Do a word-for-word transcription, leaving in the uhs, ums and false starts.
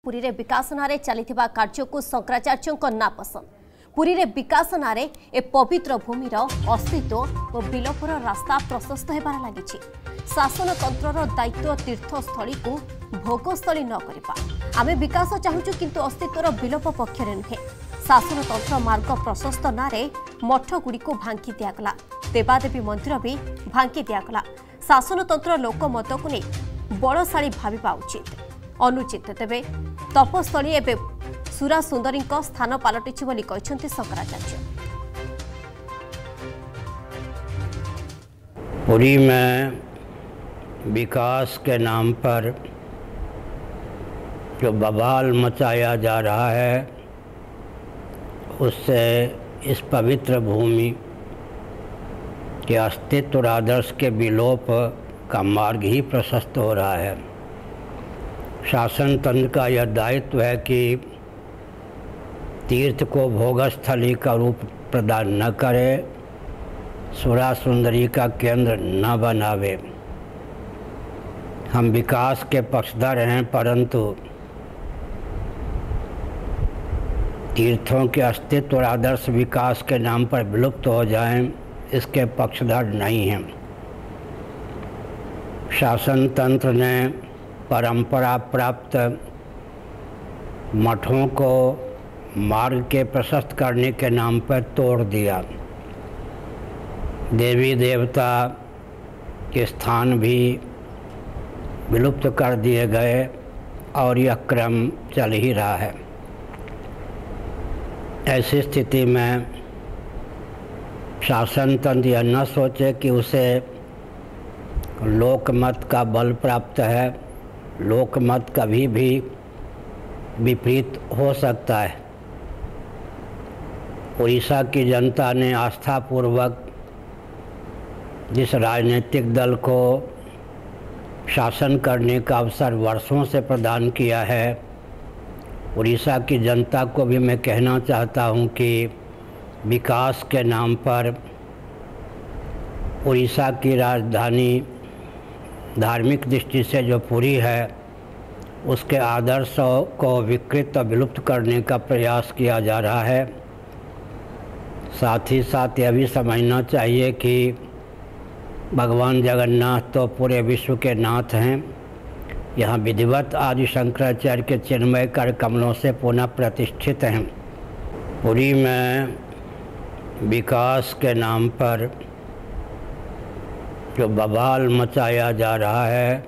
पुरी रे विकास नारे चलिथिबा कार्य को शंकराचार्य ना पसंद। पुरी रे विकास नारे ए पवित्र भूमिर अस्तित्व और विलोपर रास्ता प्रशस्त हेबार लागिछि। शासन तंत्रर दायित्व तीर्थस्थली को भोगस्थली न करिबा। आमे विकास चाहुचु किंतु अस्तित्वर विलोप पक्षरे नुहे। शासन तंत्र मार्ग प्रशस्त नारे मठ गुड़ी को भांगी दियागला। देवादेवी मंदिर भी भांगी दियागला। शासन तंत्र लोकमत को नहीं बड़शाड़ी भाविबा उचित अनुचित। तेबे तपस्थली एबे सुरा सुंदरी स्थान पलटिछि बोली कहछन्ति शंकराचार्य। पुरी में विकास के नाम पर जो बवाल मचाया जा रहा है उससे इस पवित्र भूमि के अस्तित्व और आदर्श के विलोप का मार्ग ही प्रशस्त हो रहा है। शासन तंत्र का यह दायित्व है कि तीर्थ को भोगस्थली का रूप प्रदान न करे, सुरा सुंदरी का केंद्र न बनावे। हम विकास के पक्षधर हैं, परंतु तीर्थों के अस्तित्व और आदर्श विकास के नाम पर विलुप्त हो जाएं, इसके पक्षधर नहीं हैं। शासन तंत्र ने परंपरा प्राप्त मठों को मार्ग के प्रशस्त करने के नाम पर तोड़ दिया। देवी देवता के स्थान भी विलुप्त कर दिए गए और यह क्रम चल ही रहा है। ऐसी स्थिति में शासन तंत्र यह न सोचे कि उसे लोकमत का बल प्राप्त है। लोकमत कभी भी विपरीत हो सकता है। उड़ीसा की जनता ने आस्थापूर्वक जिस राजनीतिक दल को शासन करने का अवसर वर्षों से प्रदान किया है, उड़ीसा की जनता को भी मैं कहना चाहता हूं कि विकास के नाम पर उड़ीसा की राजधानी धार्मिक दृष्टि से जो पुरी है उसके आदर्शों को विकृत और विलुप्त करने का प्रयास किया जा रहा है। साथ ही साथ यह भी समझना चाहिए कि भगवान जगन्नाथ तो पूरे विश्व के नाथ हैं। यहाँ विधिवत आदि शंकराचार्य के चिन्मय कर कमलों से पुनः प्रतिष्ठित हैं। पुरी में विकास के नाम पर जो बवाल मचाया जा रहा है